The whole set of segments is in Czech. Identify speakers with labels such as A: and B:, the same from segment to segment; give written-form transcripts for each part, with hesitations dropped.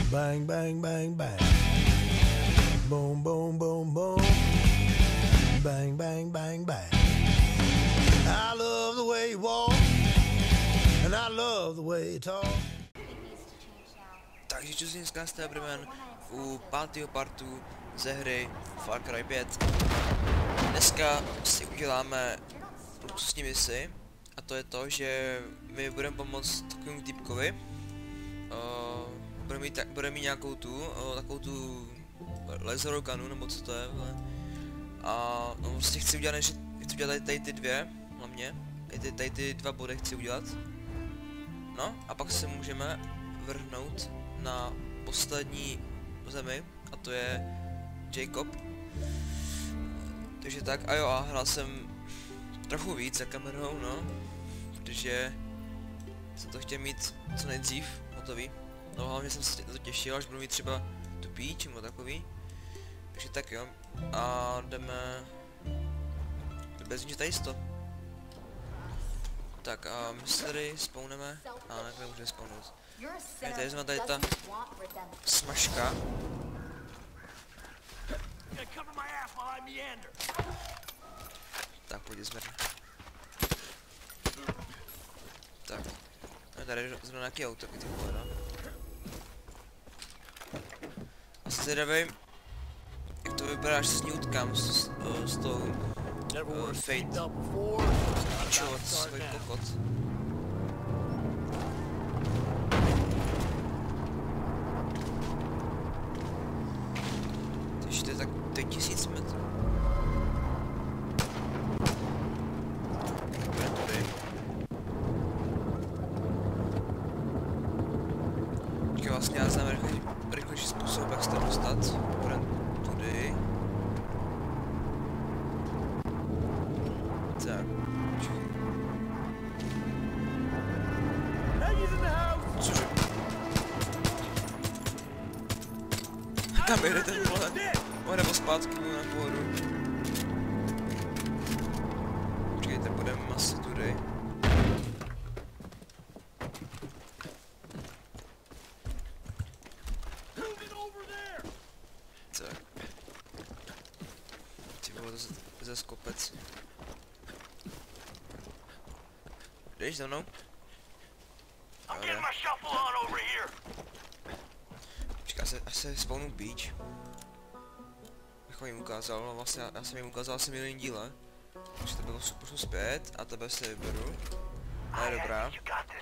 A: Bang, bang, bang, bang. Boom, boom, boom, boom. Bang, bang, bang, bang. I love the way you walk, and I love the way you talk.
B: Takže čo si dneska s Tebrman u 5. partu ze hry Far Cry 5. Dneska si uděláme luxusní misi a to je to, že my budeme pomoct takovému typkovi. Bude mít nějakou takovou tu laserovou gunu, nebo co to je, a no, vlastně chci udělat tady ty dvě, hlavně, tady ty dva body chci udělat. No a pak se můžeme vrhnout na poslední zemi, a to je Jacob. Takže tak, a jo, a hrál jsem trochu víc za kamerou, no, protože jsem to chtěl mít co nejdřív hotový. No hlavně jsem se to těšil, až budu mít třeba tu píč, nebo takový. Takže tak jo, a jdeme bez nic tady to. Tak a my se tady spawneme, a ne, můžeme spawnout. Tady jsme tady ta smažka. Tak pojď zvedne. Tak. A tady jsme nějaký auto, ty vole, no. Asi zvědavej, jak to vypadá, až se s ní utkám s tou Fate. Píčovat svůj kokot. Takže to je tak 1000 metrů. Budeme tady. Počkej, vlastně já znám rychlejší způsob, jak se tam dostat. Budeme tudy. Tak. Cože? Kam jede ten vole? Nebo zpátky na pohodu. Počkejte, budeme asi tudy. Tak. Ty vole, to je skopec. Jdeš za mnou? Počkej, až se spawnu beach. Jak jim ukázal, no vlastně já jsem jim ukázal asi minulý díle. Takže to bylo pošlu zpět a tebe si vyberu. To je dobrá.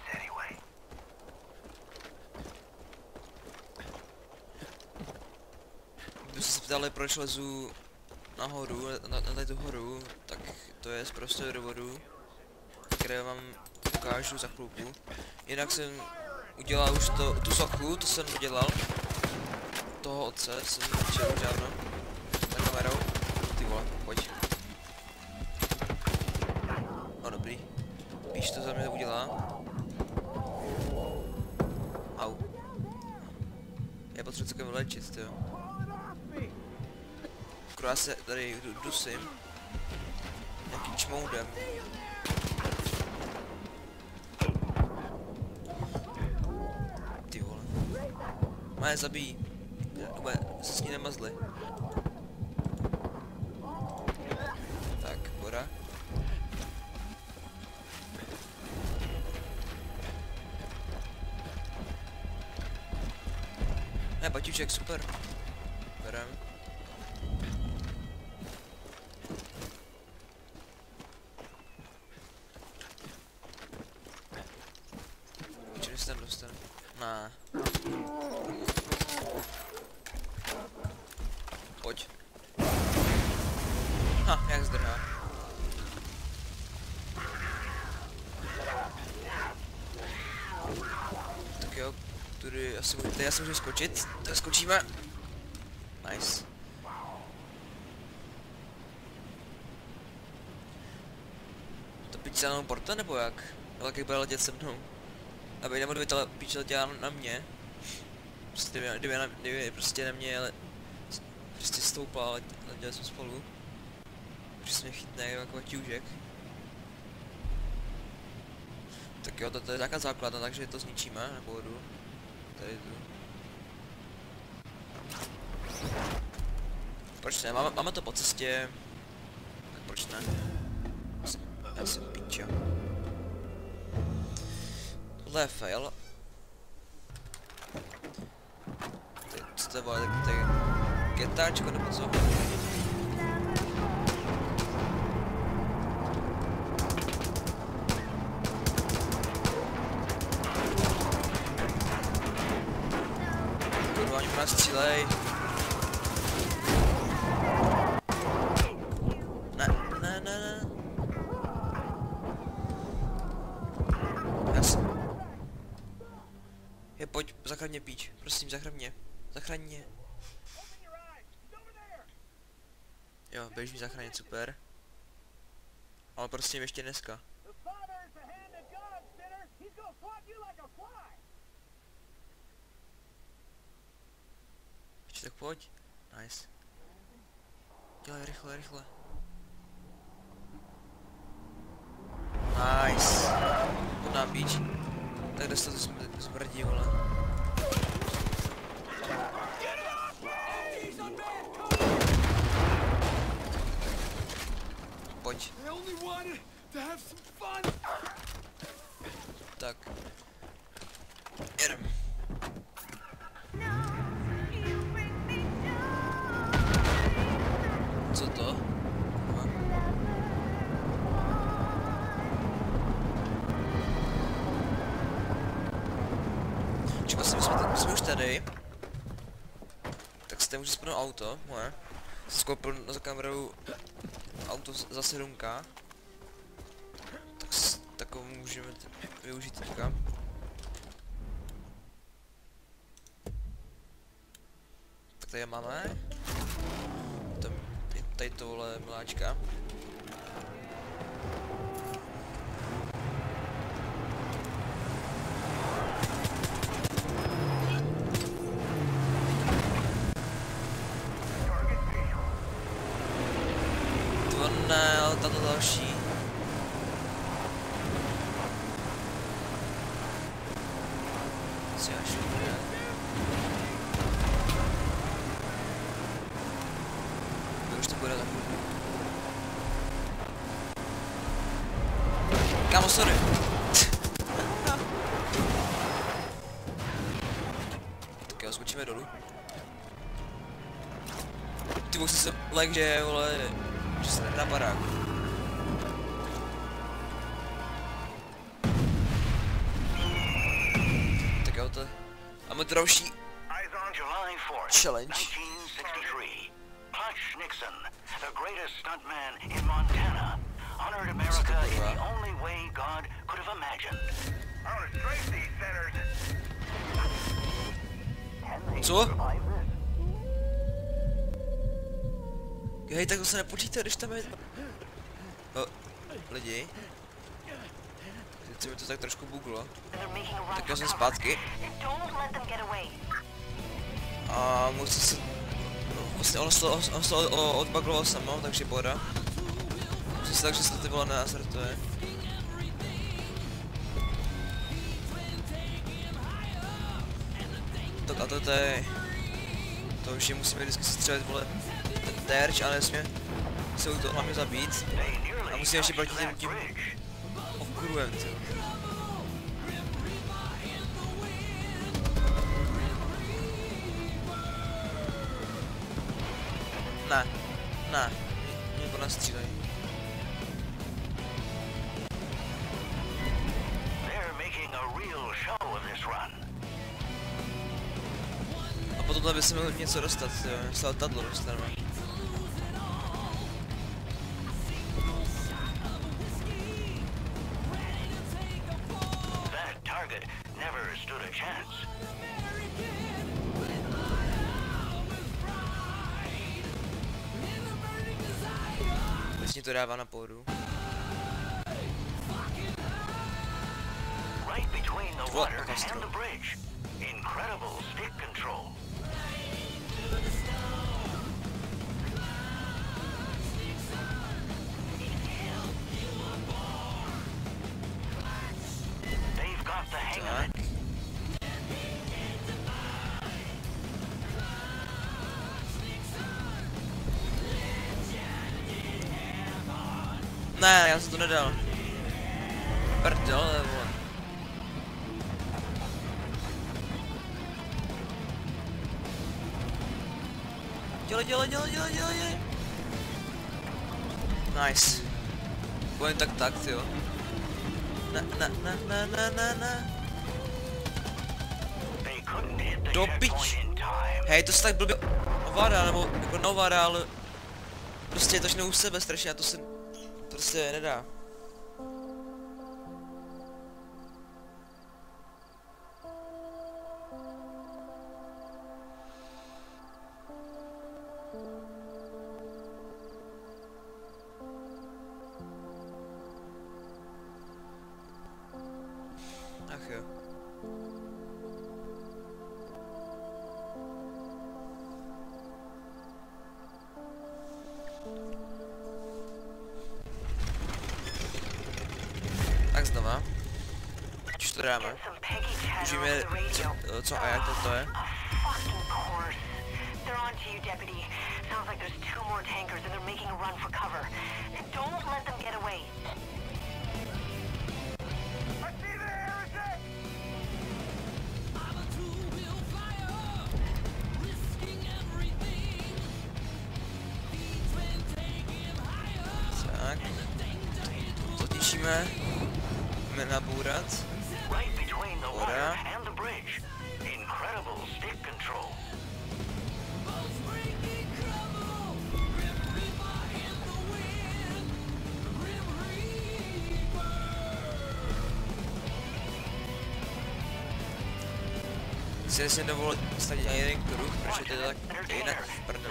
B: Když jste se ptali, proč lezu nahoru, na tady tu horu, tak to je z prostého důvodu, které vám ukážu za chvilku. Jinak jsem udělal už tu sochu, to jsem udělal. Toho otce jsem začal už dávno. Na kamerou. Ty vole, pojď. No dobrý. Víš, to za mě udělá. Au. Já potřebuji celkem vylečit, tyjo. Akorát se tady dusím. Nějakým čmoudem. Ty vole. Má je zabíjí. Úplně se s ní nemazli. Tak, voda. Ne, baťuček, super. Berem. Čili se tam dostanu? Ne. Pojď. Ha, jak zdrhá. Tak jo, tady asi můžu skočit. Tady skočíme. Nice. To píč se na porta nebo jak? No tak jak bude letět se mnou. Aby nebo kdyby ta píč letěla na mě. Prostě kdyby prostě na mě, ale prostě stoupla, ale letěli jsme spolu. Protože mě chytne jako tížek. Tak jo, to je taková základna, takže to zničíme na pohodu. Tady tu. Proč ne? Máme to po cestě. Tak proč ne? Já si pičo. Tohle je fail. Co to vole, tak getáčko nebo co? Kurva, oni po nás střílej. Ne. Pojď, zachraň mě, píč. Prosím, zachraň mě. Zachraň mě. Jo, běž mi zachránit, super. Ale prostě ještě dneska. Ještě tak pojď. Nice. Dělej rychle. Nice. Pojď nám, píč. Tak dostat to zmrdí, vole. Pojď. Tak. Jedem. Co to? My jsme už tady. Tak si tady můžu spnout auto, moje. Jsem skoupil za kamerou auto za 7K. Tak takovou můžeme využít teďka. Tak tady máme. Tam je tady tohle miláčka. Ne, ale tato další. Si až dobré. Už to bude tak. Kámo, sorry. Tak jo, skočíme dolů. Ty boxy se like, že vole. Že se nedá barák. Tak jo, to máme další challenge.
C: Clutch Nixon, the greatest stuntman in Montana, honored America in the only way God could have imagined.
B: Co? Hej, tak to se nepočítá, když tam je... lidi. Teď se mi to tak trošku buglo. Tak já jsem zpátky. A musím se... Vlastně ono se to odbuglovalo samo, takže pohoda. Musím se tak, že se to ty vole nenastartuje. Tak a to je... To už je musíme vždycky střelit, vole, ten terč, ale nesmíme se to hlavně zabít. A musíme ještě proti tím okruhem, ty. Ne, mě po nás střílejí. A po tohle by se měl něco dostat, jo, se letadlo dostaneme. Vlastně to dává na pódu. What?
C: Incredible stick control. They've got the hang of it.
B: Ne, já jsem to nedal. Prdel, nebo... Dělej. Nice. Pojď tak, jo. Ne. Do pič. Hej, to se tak blbě ovládá, nebo jako neovládá, ale... Prostě je to u sebe strašně a to se... Prostě nedá. Ach jo. Tak znova. Už to dáme. Už víme, co a jak to je. Tak. To těšíme. Jdeme nabourat. Voda. Si nedovolil stavit ani jeden kruh, protože to je tak jinak v prdele.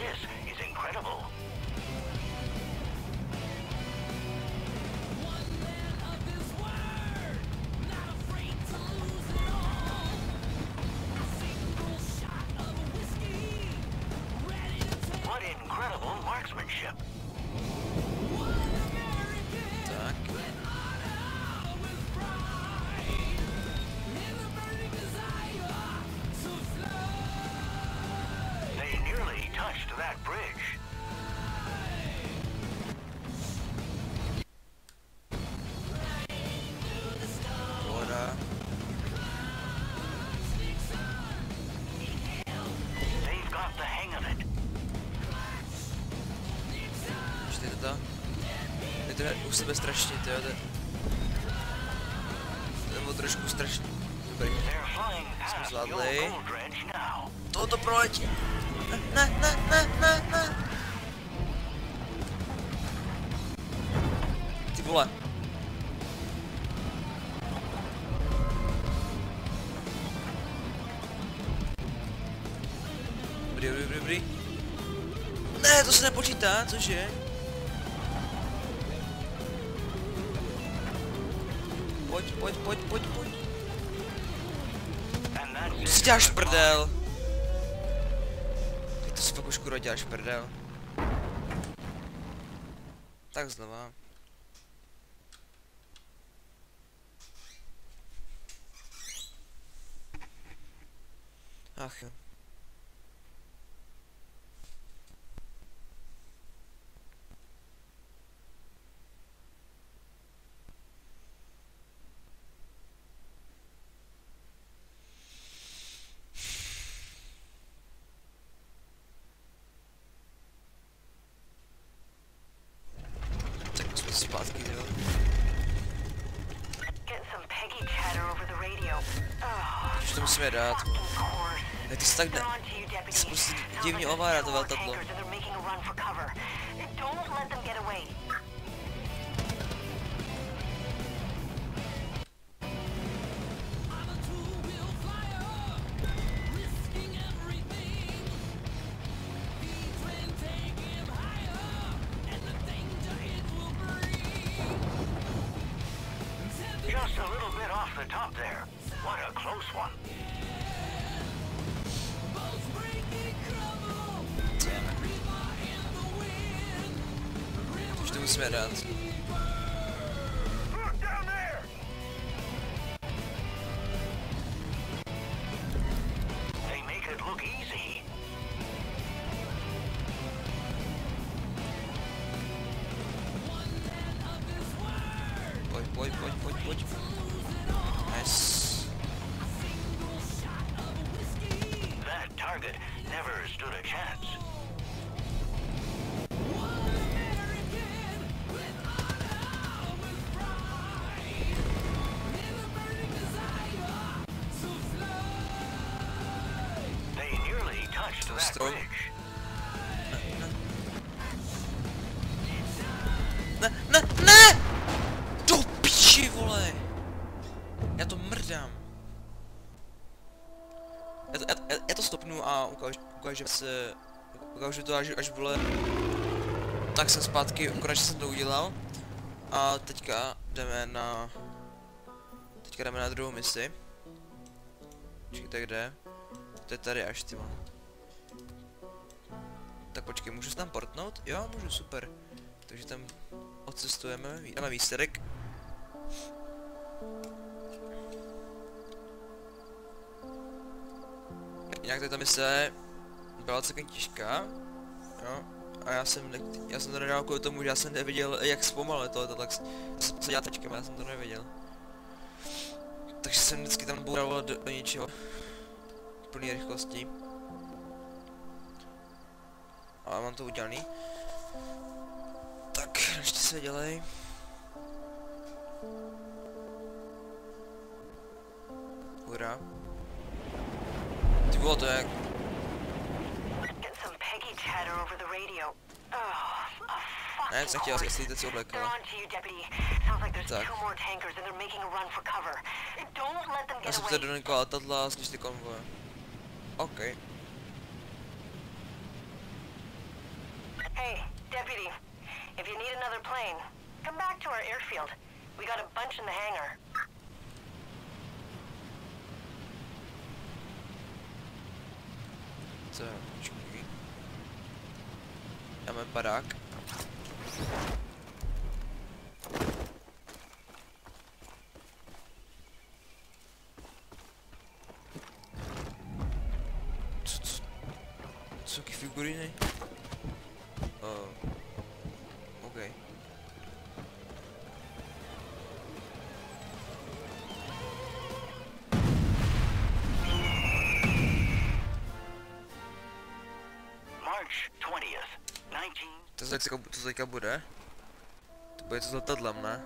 B: Tak. Voda. Ještě to. Je to u sebe strašně, to je to trošku strašně. Dobrý. Jsme zvládli. Toto proletí. Ne. Ty vole. Dobrý. Ne, to se nepočítá, cože? Pojď. Co si děláš prdel? Ty to si fakt už kurva děláš prdel. Tak znova. Ach jo. Zpátky, jo. Už to musíme dát. Ne, ty se tak ne... Ty se prostě divně ovládá to veltadlo.
C: Just a little bit off the top there. What a close one.
B: Už to musíme dát.
C: Look down there. They make it look easy. target never stood a chance. They nearly touched that
B: Strom.
C: bridge.
B: Ne! Do piči, vole! Já to mrdám. Já to stopnu a ukážu to až vole. Tak jsem zpátky, konečně jsem to udělal. A teďka jdeme na druhou misi. Počkejte, kde? To je tady až, tyma. Tak počkej, můžu se tam portnout? Jo, můžu, super. Takže tam odcestujeme, dáme výsledek. Jinak tato mise byla celkem těžká, jo. A já jsem to nedal kvůli tomu, že já jsem nevěděl, jak zpomalit tohleto, tak jsem se dělal tečkem, já jsem to nevěděl. Takže jsem vždycky tam boural do ničeho. Plný rychlosti. Ale mám to udělaný. Tak, ještě se dělej. Hurá. Ty vole, to je jak... Ne, jsem chtěl, jestli teď si oblekala. Tak. Já jsem tady donikla letadla a slyšeli konvoje. OK.
D: Hey, deputy. If you need another plane, come back to our airfield. We got a bunch in the hangar.
B: Tak, počkej. Máme barák. Co jaký figuriny? OK.
C: March 20th, 19...
B: To teďka bude? To bude to s letadlem, ne?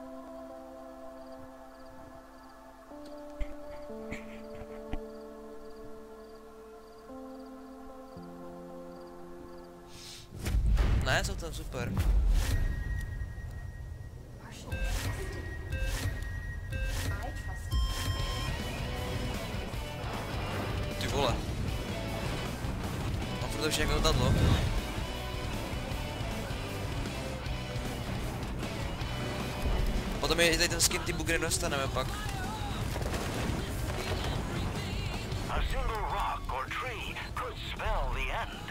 B: Ne, jsou tam super. Ty vole. Mám furt všechno letadlo. Potom je tady ten skin typu, kde dostaneme pak.
C: A single rock or tree could spell the end.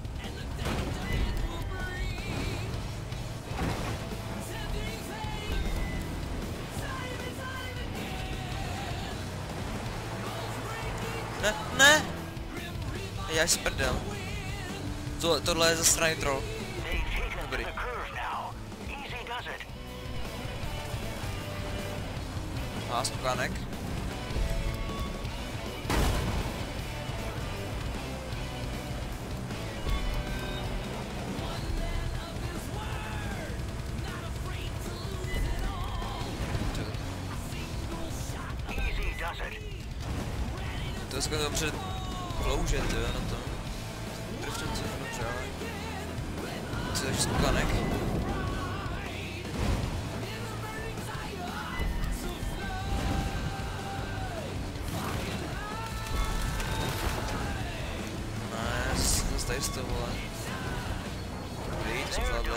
B: Ne! Já si prdel. Tohle je zasraný troll. Dobrý. A stukánek. To je skvěle dobře klouže, ty jo, na to. Drvčence, dobře, ale... Co je takže stukánek? Zase tady z toho, vole. Dobrý, to jsme zvládli.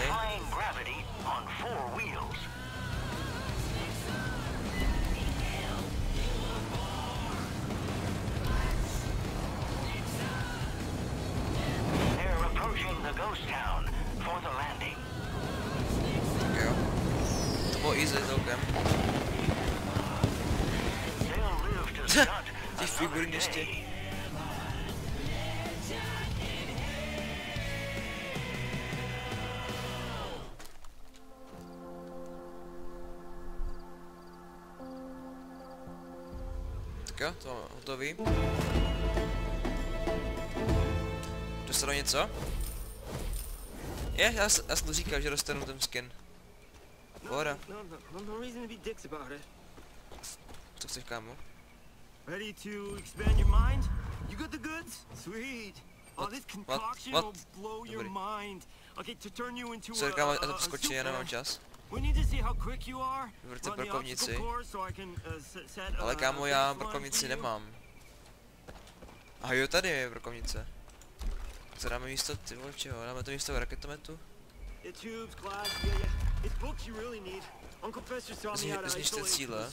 B: Tak jo. To bylo easy celkem. Ty figury ještě. Tak jo, to máme hotový. dostanu něco? Já jsem to říkal, že dostanu ten skin. Pohoda.
E: No reason to be dicks about it.
B: Co chceš, kámo?
E: Ready to expand your mind? You got the goods? Sweet. Oh, this concoction will blow your mind. Okay, to turn you into
B: Co kámo, a to přeskočí, já nemám čas.
E: We need to see how quick you are.
B: Vrte brokovnici. Ale kámo, já brokovnici nemám. Aha jo, tady je brokovnice. Co dáme místo, ty vole, čeho? Dáme to místo raketometu? Zničte cíle.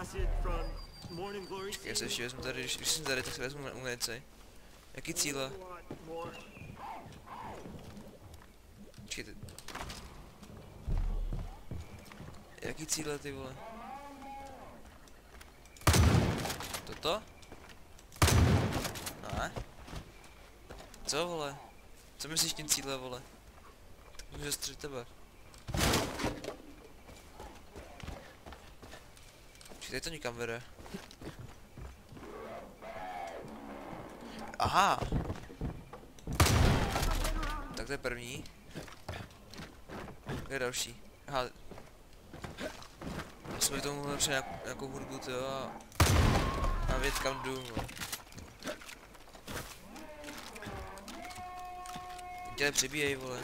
B: Čekaj, já se ještě vezmu tady, když jsem tady, tak si vezmu munici. Jaký cíle? Čekejte. Jaký cíle, ty vole? Toto? Ne? Co, vole? Co myslíš tím cíle, vole? Tak můžu zastřelit tebe. Tady to nikam vede. Aha! Tak to je první. To je další. Aha. Já jsem tomu mohli přijít nějakou hudbu, tyjo, a vědět kam jdu, no. Dělej, přibíjej, vole.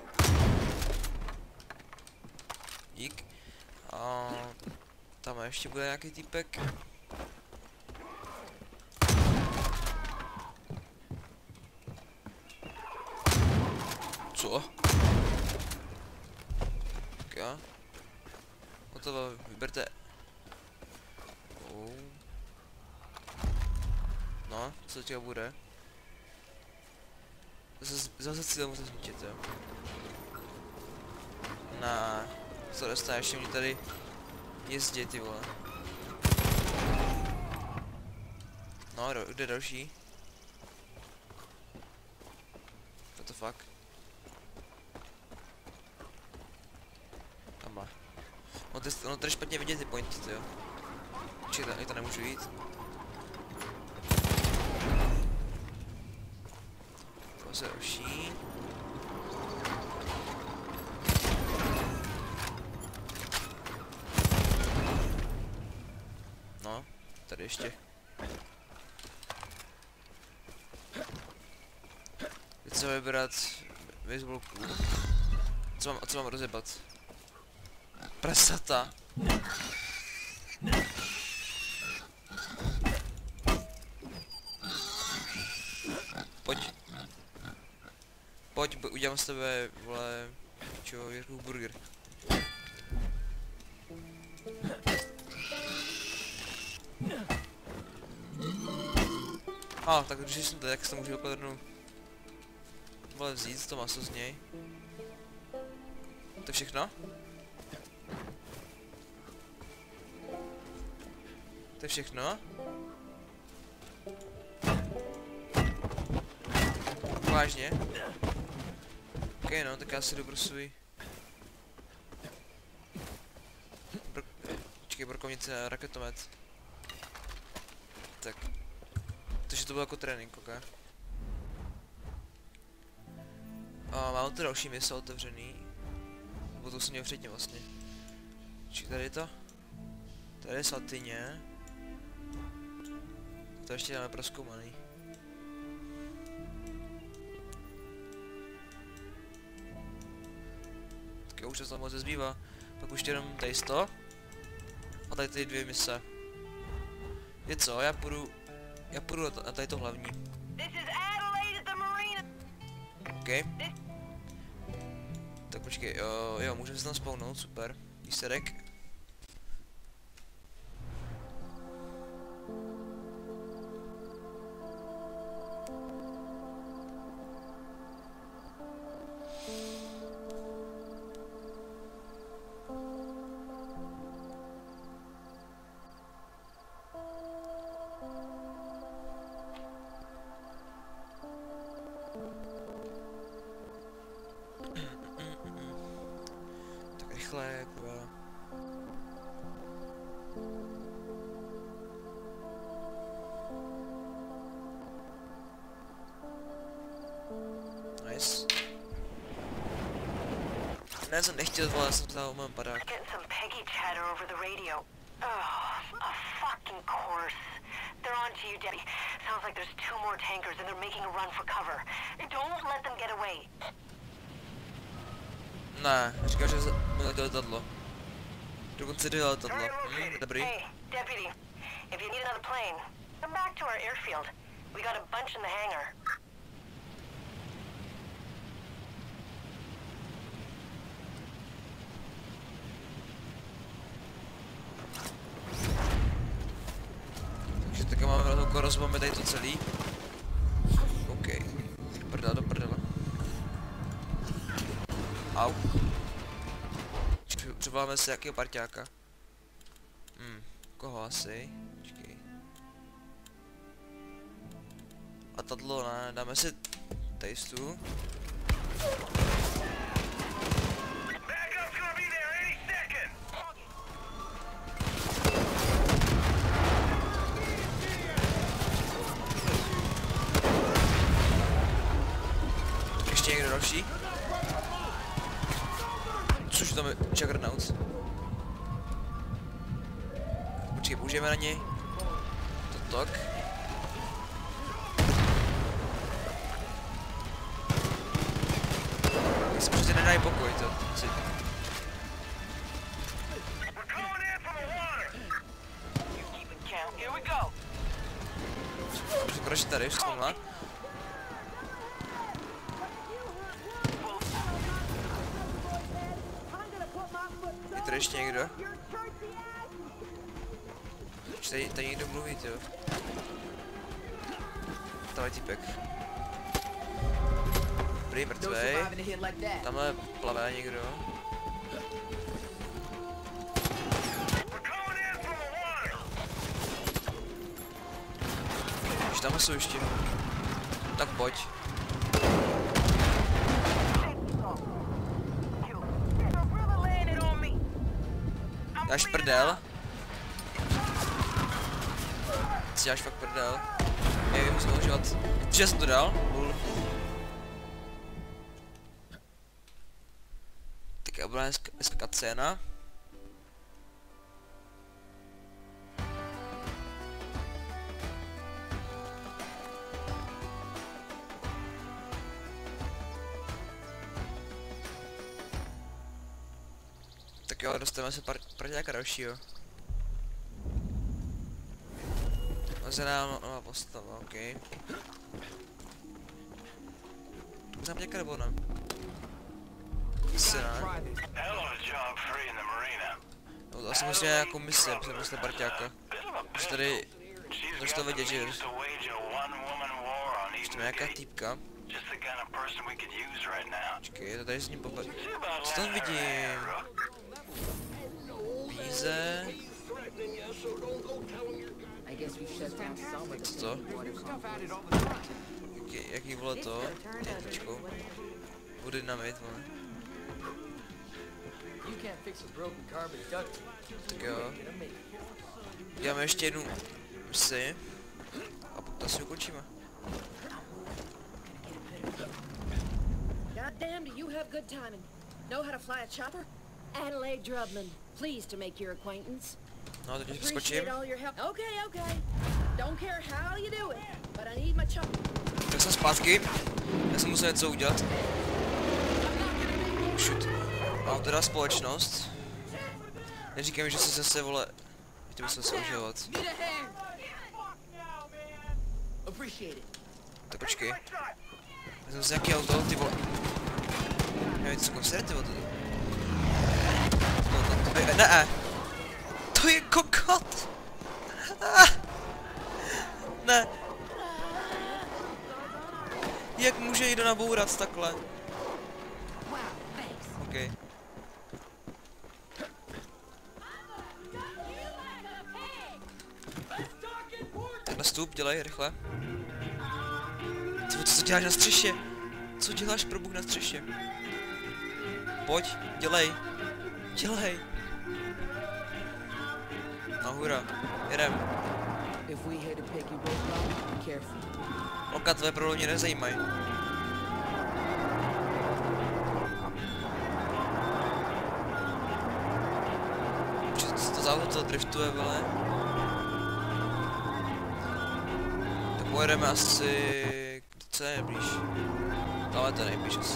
B: Dík. A tam ještě bude nějaký týpek. Co? Tak jo. Hotovo, vyberte. No, co teďka bude? Zase cíle musím zničit, jo. Na, co dostane, ještě mě tady jezdit, ty vole. No, kde další? What the fuck? Tamhle. Ono tady špatně vidět ty pointy, jo. Určitě to nemůžu jít. To je další. No, tady ještě. Teď se vybrat baseballku. Co mám rozebat? Prasata. Pojď, udělám z tebe, vole, čo, Jirku burger. Tak když jsem tady, tak se to můžu okladrnu, vole, vzít to maso z něj. To je všechno? To je všechno? Vážně? Ok, no, tak já si jdu pro svůj... Počkej, brokovnice a raketomet. Tak. Takže to bylo jako trénink, ok? Mám to další místo otevřený. Bo to jsem měl předtím vlastně. Počkej, tady je to? Tady je svatyně. To ještě dáme prozkoumaný. Tak jo, už se to moc zbývá. Pak už jenom tady 100. A tady ty dvě mise. Je co, já půjdu na tady to hlavní. OK. Tak počkej, jo, můžeme se tam spawnout, super. Výsledek. Tak rychle, kurva. Ne, jsem nechtěl, vole, jsem vzal mám padák.
D: Getting some Peggy chatter over the radio. Oh, of fucking course. They're on to you, Debbie. Sounds like there's 2 more tankers and they're making a run for cover. Don't let them get away.
B: Ne, říkal, že mi letělo letadlo. Dokonce jde letadlo. Dobrý.
D: Hey, deputy. If you need another plane, come back to our airfield. We got a bunch in the hangar.
B: Takže taky máme velkou rozbomby tady to celý. OK. Do prdele. Au. Přivoláme si jakýho parťáka. Koho asi? Počkej. A tadlo ne, dáme si tastu. Ještě někdo další? Což tam je Juggernaut. Počkej, použijeme na něj. To tak. Když se prostě nedají pokoj, to si... Proč tady už tomhle? Je tady ještě někdo? Tady někdo mluví, jo. Tady týpek. Prý mrtvej. Tamhle plavé někdo. Už tam jsou ještě. Tak pojď. Dáš prdel? Si děláš fakt prdel. Nevím, musím udělat. Že jsem to dal? Tak já budu dneska scéna. Tak jo, dostaneme se parťáka dalšího. Zelená nová postava, ok. Znám nějaká nebo ne? Asi ne. No to asi musíme nějakou misi, musíme prostě parťáka. Už tady... Už to vidět, že... Ještě nějaká týpka. Počkej, je to tady s ním pohled. Co tam vidím? Víze... Co to? Jaký vole to? Jedničkou. Bude dynamit, vole. Tak jo. Děláme ještě jednu misi. A potom to asi ukončíme.
F: Goddamn, do you have good timing? Know how to fly a chopper? Adelaide Drubman, pleased to make your acquaintance.
B: No, teď přeskočím.
F: Okay. Don't care how you do it, but I need my chopper.
B: Tak jsem zpátky. Já jsem musel něco udělat. Shoot. Mám teda společnost. Neříkej mi, že si zase, vole... Chtěl jsem se užívat. Tak počkej. Já jsem si nějaký auto, ty vole. Nevím, co koncerty, ty vole. Ne. To je kokot! Ne. Jak může někdo nabourat takhle? OK. Tak nastup, dělej, rychle. Co děláš na střeše? Co děláš pro Bůh na střeše? Pojď, dělej. Dělej. No hurá, jedem. Oka, tvoje problémy mě nezajímají. auto driftuje, vole. Tak pojedeme asi... Co je nejblíž? Tohle to je nejblíž asi.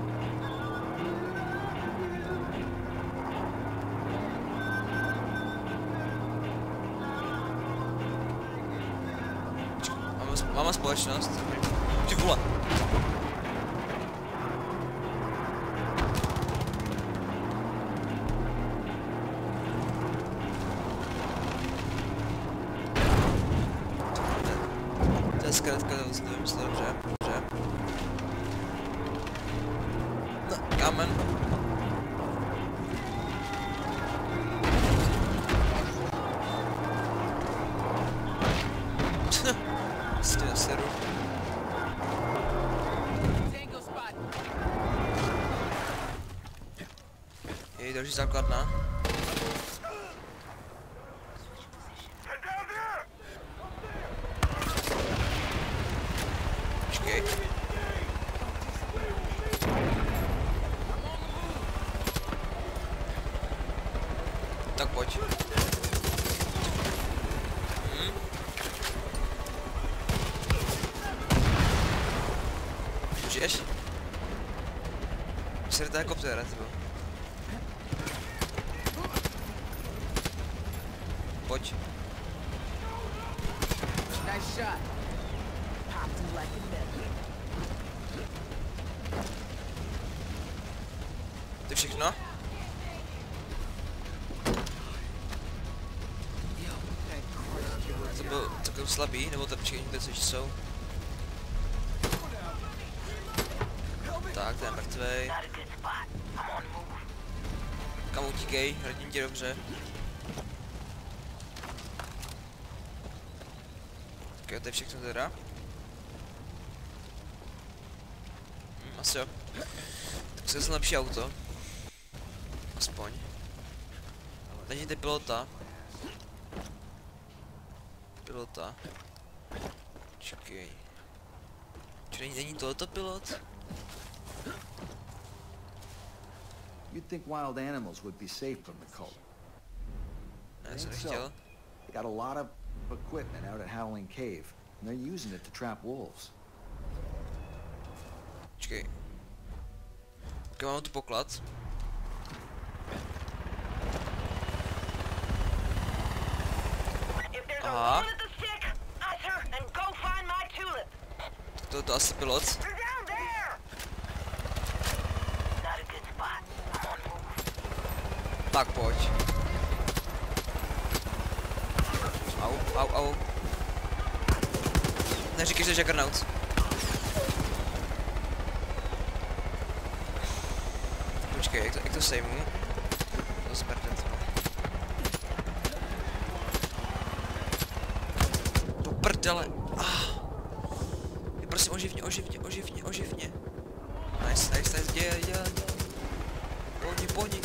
B: Máme společnost. Ty vole. To je zkrátka, to je myslím dobře. No, kámen. Seru. Je další základna. Počkej. Tak pojď. Žiješ? Srdá koptéra, tybo. Pojď. To je všechno? To byl takový slabý, nebo to počkej, někde co jsou? Tak, ten je mrtvej. Kam utíkej, radím tě dobře. Ok, to je všechno teda. Asi jo. Tak se lepší auto. Aspoň. Najděte pilota. Pilota. Čekej. Či není tohoto pilot?
G: You'd think wild animals would be safe from the cult.
B: So,
G: they got a lot of equipment out at Howling Cave, and they're using it to trap wolves.
B: Čekej. Ok, mám tu poklad. Aha. To asi pilot. Tak pojď. Au. Neříkej, že Juggernaut. Počkej, jak to sejmu? To zmrdne to. Do prdele. Prosím, oživně. Nice, děje. Pohni.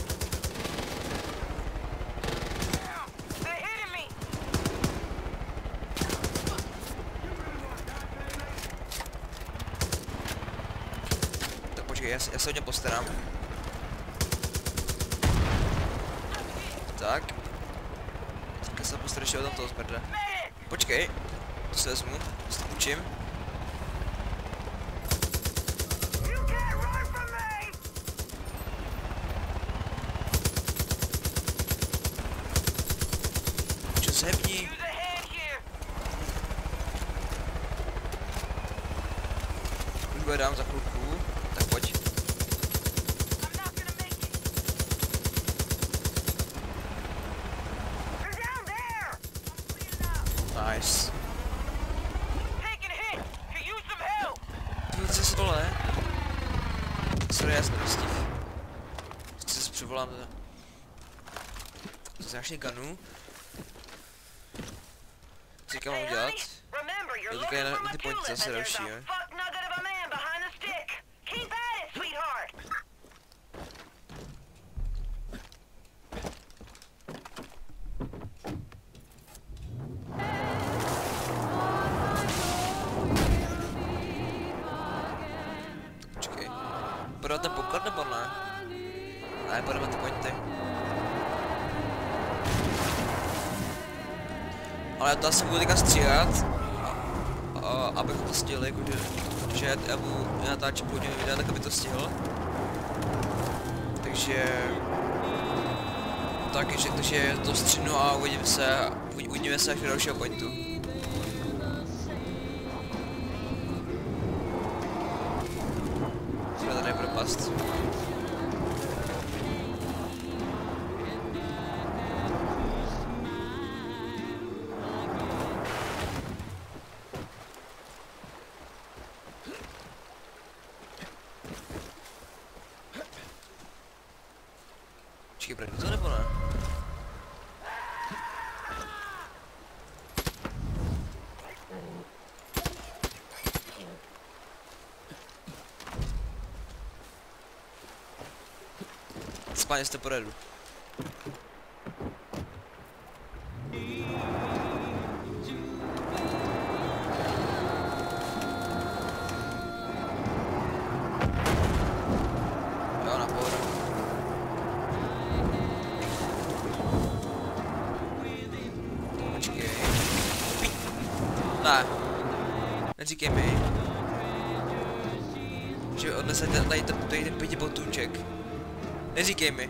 B: Tak počkej, já se hodně postarám. Tak. Tak se postaráš ještě o tom toho zmrdle. Počkej, to se vezmu, to se učím. Zhebni. Už bude dám za chvilku, tak pojď. Nice. Půjď se dole. Sorry, já jsem nestihl. Chci se přivolám teda. To značně ganu. Co mám udělat? Jo, teďka je na ty pointy zase další, jo. Počkej. Půjde ten poklad nebo ne? Ne, půjdeme ty pointy. Ale já to asi budu teďka stříhat, abych to stihl, jakože, že já budu natáčet hodně videa, tak aby to stihl. Takže... Taky řekl, že to střihnu a uvidíme se až do dalšího pointu. Jsme tady propast. Čekaj, projdu to nebo ne? Spáně jste poredu. Jo, na pohodu. Počkej. Ne. Neříkej mi, že odnesete tady ten 5 botůček. Neříkej mi.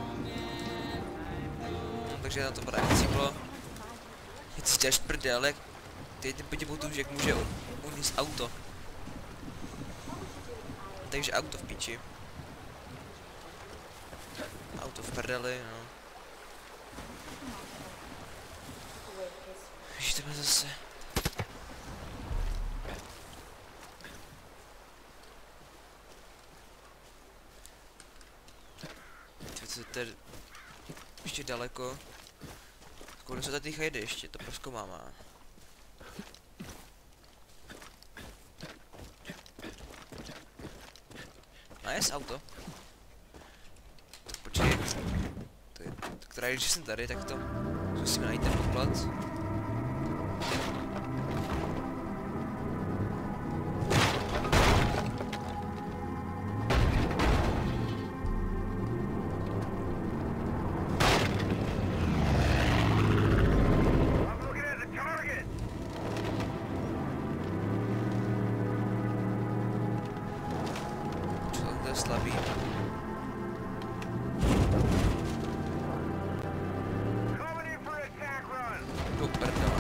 B: No, takže na to právě cíplo. Je to stěž prdel, jak tady ten 5 botůček může uníst auto. Takže auto v píči. Auto v prdeli, no. Víš, to zase. To je ještě daleko. Kolik se tady jde ještě, to prozkoumáme. A jest auto. Tak počkej. Která když jsem tady, tak to zkusíme najít ten poklad. Slabý. Do prdele.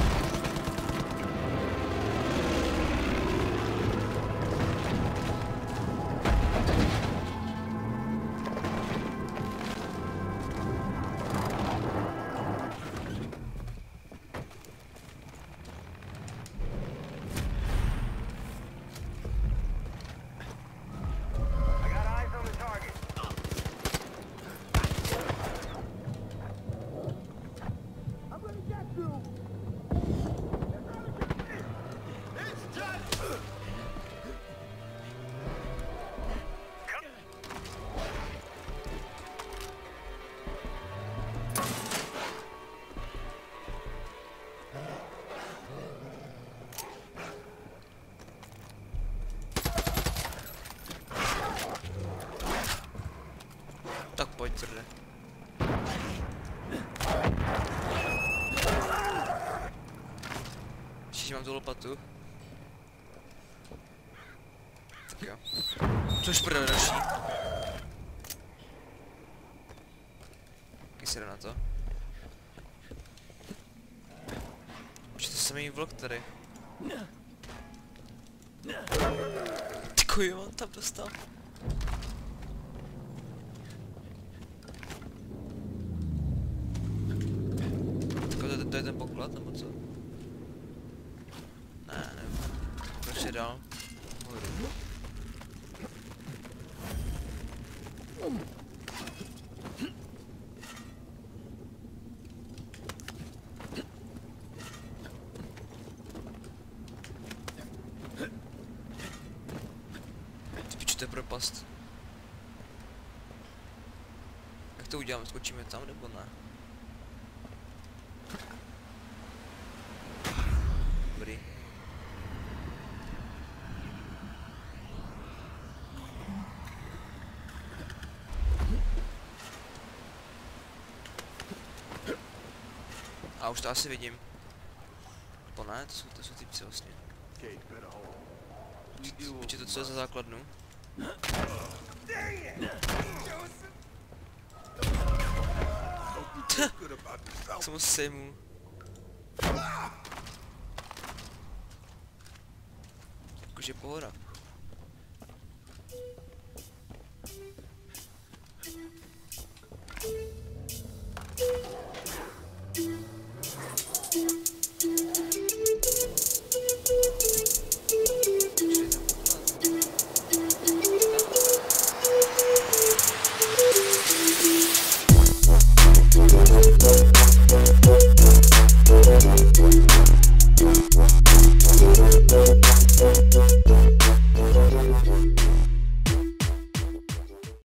B: Tak pojď, trde. Ještě mám tu lopatu. Tak jo. Což prdele další. Když se jde na to. Už to samý vlog tady. Děkuji, on tam dostal. To je ten poklad, nebo co? Ne, nevím. Proč je dál? Ty piču, to je propast. Jak to uděláme? Skočíme tam, nebo ne? Dobrý. A už to asi vidím. To ne, to jsou typci vlastně. Počkej, to co je za základnu? Jsem ho sejmul. Jakože pohoda.